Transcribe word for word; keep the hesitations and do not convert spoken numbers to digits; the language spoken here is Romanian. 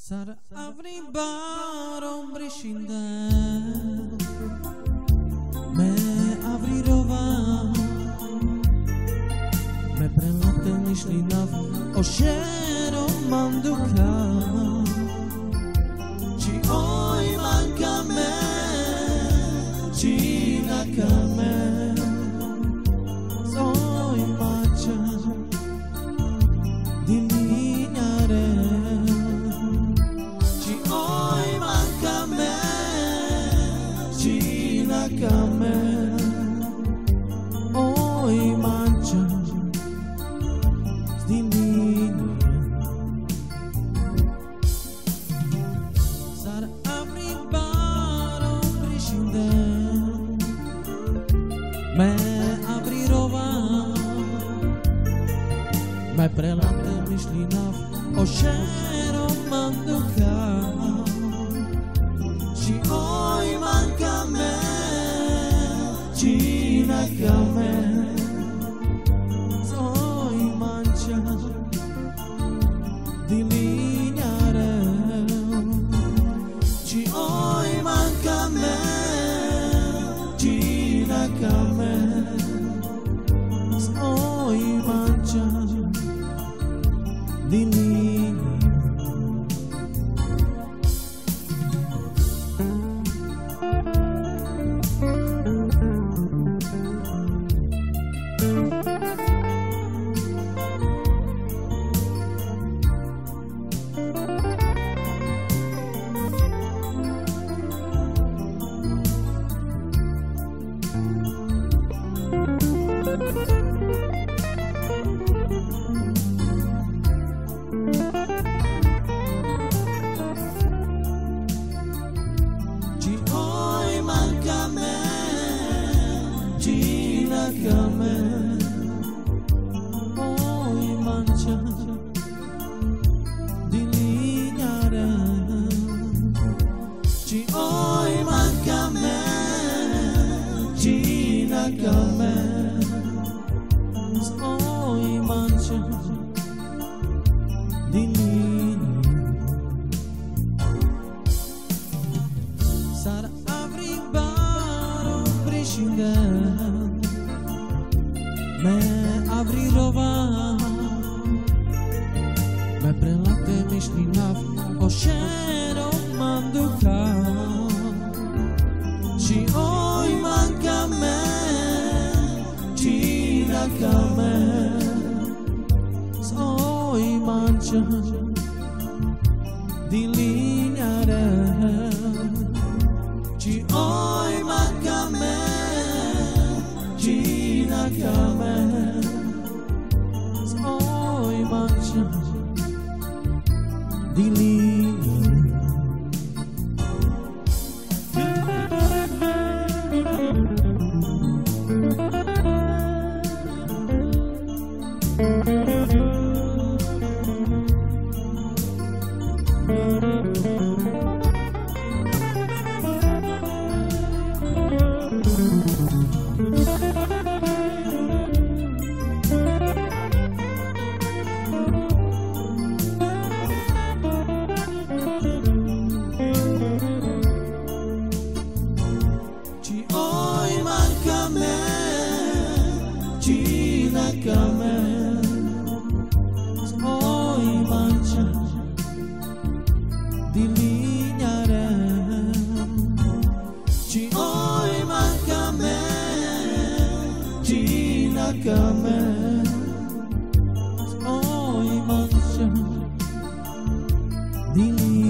Sarà avrei barom brishinda me avrei rova me prelate mišlinav o šero manduka či oj manka me či naka me zoj mača dilinjare či oj manka me či naka me oj mača Sarà avrei barom brishinda me avrei rova me prelate mišlinav o šero manduka či oj manka me či naka me zoj manča dilinjare či oj manka me či naka me zoj manča dilinjare či oj manka me či naka me oj manča dilinjare či oj manka me či naka me zoj manča dilinjare Sarà avrei barom brishinda me avrei rova me prelate mišlinav o šero manduka či oj manka me či naka me zoj manča dilinjare či oj manka me či naka me zoj manča dilinjare či oj manka me či naka me zoj manča dilinjare či oj manka me či naka me zoj manča dilinjare